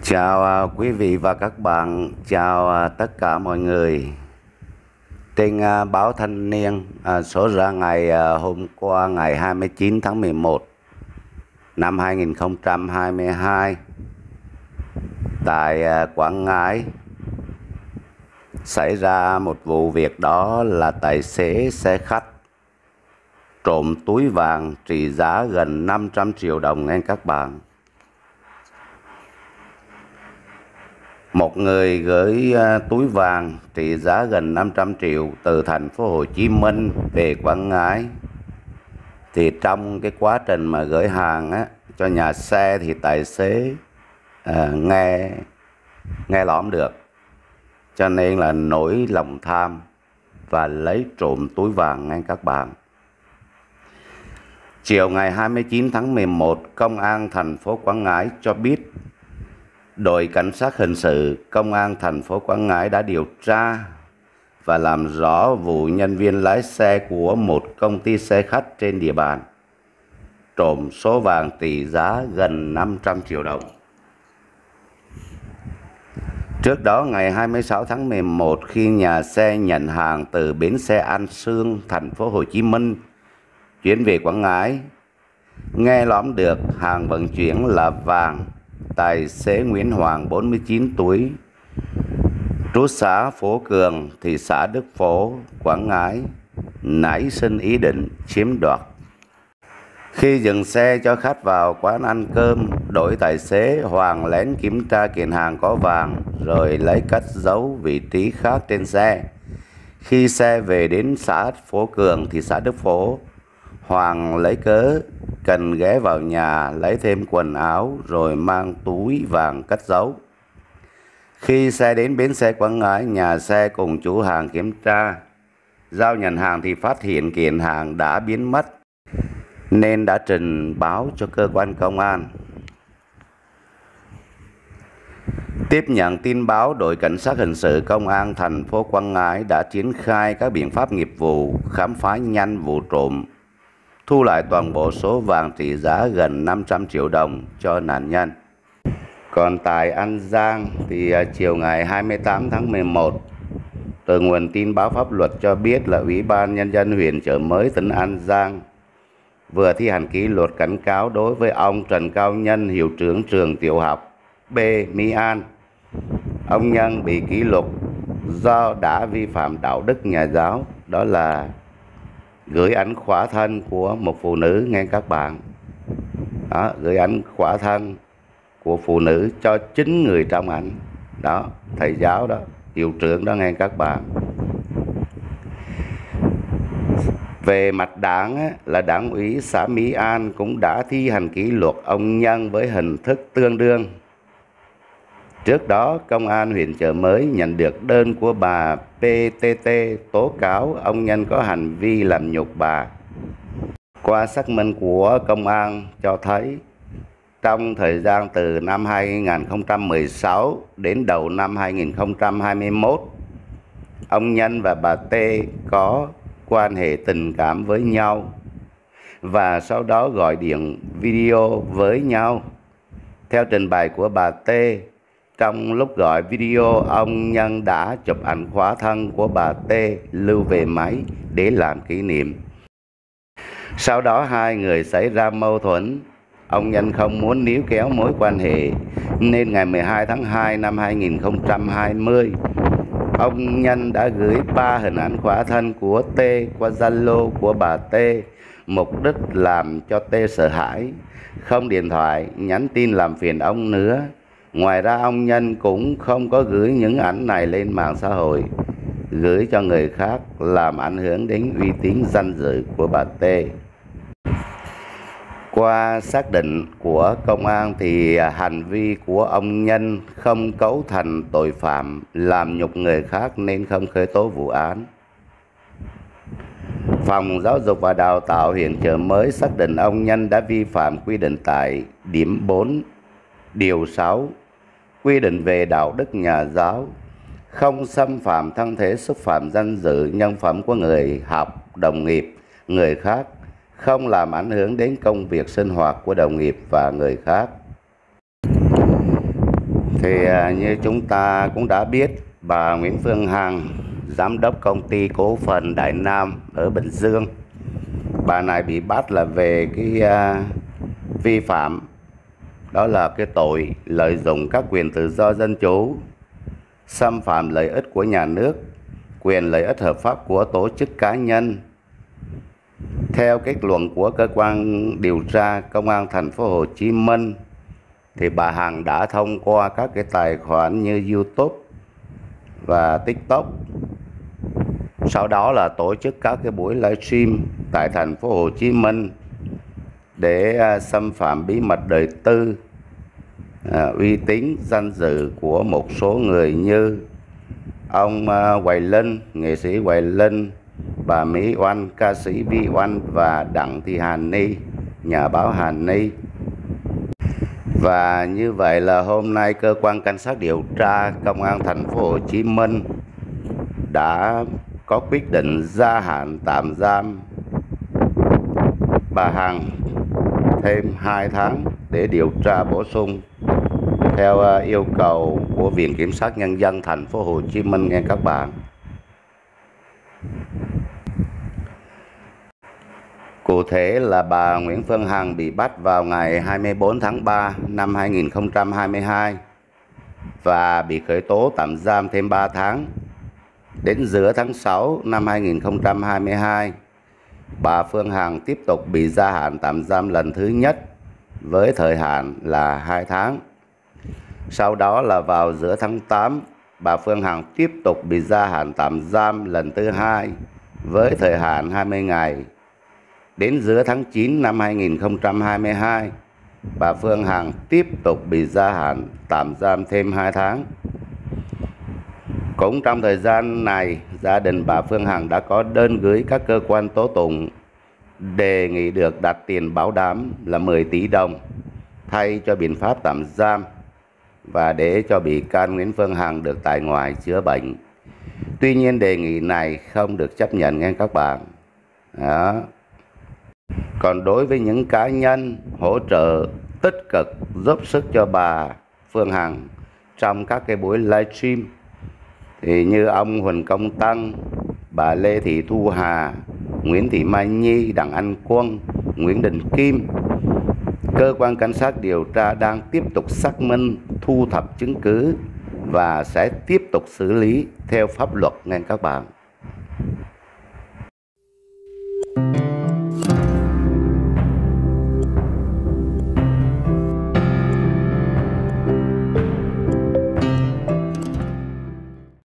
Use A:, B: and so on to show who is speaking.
A: Chào quý vị và các bạn, chào tất cả mọi người. Trên báo Thanh niên số ra ngày hôm qua ngày 29 tháng 11 năm 2022 tại Quảng Ngãi xảy ra một vụ việc, đó là tài xế xe khách trộm túi vàng trị giá gần 500 triệu đồng nha các bạn. Một người gửi túi vàng trị giá gần 500 triệu từ thành phố Hồ Chí Minh về Quảng Ngãi. Thì trong cái quá trình mà gửi hàng cho nhà xe thì tài xế nghe lỏm được, cho nên là nổi lòng tham và lấy trộm túi vàng nha các bạn. Chiều ngày 29 tháng 11, Công an thành phố Quảng Ngãi cho biết đội cảnh sát hình sự Công an thành phố Quảng Ngãi đã điều tra và làm rõ vụ nhân viên lái xe của một công ty xe khách trên địa bàn trộm số vàng trị giá gần 500 triệu đồng. Trước đó, ngày 26 tháng 11, khi nhà xe nhận hàng từ bến xe An Sương, thành phố Hồ Chí Minh chuyển về Quảng Ngãi, nghe lỏm được hàng vận chuyển là vàng, tài xế Nguyễn Hoàng, 49 tuổi, trú xã Phổ Cường, thị xã Đức Phổ, Quảng Ngãi, nảy sinh ý định chiếm đoạt. Khi dừng xe cho khách vào quán ăn cơm, đội tài xế Hoàng lén kiểm tra kiện hàng có vàng rồi lấy cất giấu vị trí khác trên xe. Khi xe về đến xã Phổ Cường, thị xã Đức Phổ, Hoàng lấy cớ cần ghé vào nhà lấy thêm quần áo rồi mang túi vàng cất giấu. Khi xe đến bến xe Quảng Ngãi, nhà xe cùng chủ hàng kiểm tra giao nhận hàng thì phát hiện kiện hàng đã biến mất, nên đã trình báo cho cơ quan công an. Tiếp nhận tin báo, đội cảnh sát hình sự Công an thành phố Quảng Ngãi đã triển khai các biện pháp nghiệp vụ khám phá nhanh vụ trộm, thu lại toàn bộ số vàng trị giá gần 500 triệu đồng cho nạn nhân. Còn tại An Giang thì chiều ngày 28 tháng 11, từ nguồn tin báo pháp luật cho biết là Ủy ban Nhân dân huyện Chợ Mới, tỉnh An Giang vừa thi hành kỷ luật cảnh cáo đối với ông Trần Cao Nhân, hiệu trưởng trường tiểu học B Mỹ An. Ông Nhân bị kỷ luật do đã vi phạm đạo đức nhà giáo, đó là gửi ảnh khỏa thân của một phụ nữ nghe các bạn. Đó, gửi ảnh khỏa thân của phụ nữ cho 9 người trong ảnh. Đó, thầy giáo đó, hiệu trưởng đó nghe các bạn. Về mặt đảng là Đảng ủy xã Mỹ An cũng đã thi hành kỷ luật ông Nhân với hình thức tương đương. Trước đó, Công an huyện Chợ Mới nhận được đơn của bà PTT tố cáo ông Nhân có hành vi làm nhục bà. Qua xác minh của công an cho thấy, trong thời gian từ năm 2016 đến đầu năm 2021, ông Nhân và bà T có quan hệ tình cảm với nhau và sau đó gọi điện video với nhau. Theo trình bày của bà T, trong lúc gọi video, ông Nhân đã chụp ảnh khỏa thân của bà T lưu về máy để làm kỷ niệm. Sau đó hai người xảy ra mâu thuẫn. Ông Nhân không muốn níu kéo mối quan hệ nên ngày 12 tháng 2 năm 2020, ông Nhân đã gửi 3 hình ảnh khỏa thân của T qua Zalo của bà T, mục đích làm cho T sợ hãi, không điện thoại, nhắn tin làm phiền ông nữa. Ngoài ra, ông Nhân cũng không có gửi những ảnh này lên mạng xã hội, gửi cho người khác làm ảnh hưởng đến uy tín danh dự của bà T. Qua xác định của công an thì hành vi của ông Nhân không cấu thành tội phạm làm nhục người khác nên không khởi tố vụ án. Phòng Giáo dục và Đào tạo huyện Chợ Mới xác định ông Nhân đã vi phạm quy định tại điểm 4, điều 6, quy định về đạo đức nhà giáo, không xâm phạm thân thể, xúc phạm danh dự, nhân phẩm của người học, đồng nghiệp, người khác, không làm ảnh hưởng đến công việc sinh hoạt của đồng nghiệp và người khác. Thì như chúng ta cũng đã biết, bà Nguyễn Phương Hằng, giám đốc công ty cổ phần Đại Nam ở Bình Dương, bà này bị bắt là về cái vi phạm, đó là cái tội lợi dụng các quyền tự do dân chủ, xâm phạm lợi ích của nhà nước, quyền lợi ích hợp pháp của tổ chức cá nhân. Theo kết luận của cơ quan điều tra Công an thành phố Hồ Chí Minh, thì bà Hằng đã thông qua các cái tài khoản như YouTube và TikTok, sau đó là tổ chức các cái buổi livestream tại thành phố Hồ Chí Minh để xâm phạm bí mật đời tư, uy tín, danh dự của một số người như ông Hoài Linh, nghệ sĩ Hoài Linh, bà Mỹ Oanh, ca sĩ Vi Oanh và Đặng Thị Hàn Ni, nhà báo Hàn Ni. Và như vậy là hôm nay cơ quan cảnh sát điều tra Công an thành phố Hồ Chí Minh đã có quyết định gia hạn tạm giam bà Hằng thêm 2 tháng để điều tra bổ sung theo yêu cầu của Viện Kiểm sát Nhân dân thành phố Hồ Chí Minh nghe các bạn. Cụ thể là bà Nguyễn Phương Hằng bị bắt vào ngày 24 tháng 3 năm 2022 và bị khởi tố tạm giam thêm 3 tháng. Đến giữa tháng 6 năm 2022, bà Phương Hằng tiếp tục bị gia hạn tạm giam lần thứ nhất với thời hạn là 2 tháng. Sau đó là vào giữa tháng 8, bà Phương Hằng tiếp tục bị gia hạn tạm giam lần thứ hai với thời hạn 20 ngày. Đến giữa tháng 9 năm 2022, bà Phương Hằng tiếp tục bị gia hạn tạm giam thêm 2 tháng. Cũng trong thời gian này, gia đình bà Phương Hằng đã có đơn gửi các cơ quan tố tụng đề nghị được đặt tiền bảo đảm là 10 tỷ đồng thay cho biện pháp tạm giam và để cho bị can Nguyễn Phương Hằng được tại ngoại chữa bệnh. Tuy nhiên đề nghị này không được chấp nhận nghe các bạn. Đó. Còn đối với những cá nhân hỗ trợ tích cực giúp sức cho bà Phương Hằng trong các cái buổi livestream thì như ông Huỳnh Công Tân, bà Lê Thị Thu Hà, Nguyễn Thị Mai Nhi, Đặng Anh Quân, Nguyễn Đình Kim, cơ quan cảnh sát điều tra đang tiếp tục xác minh, thu thập chứng cứ và sẽ tiếp tục xử lý theo pháp luật nghe các bạn.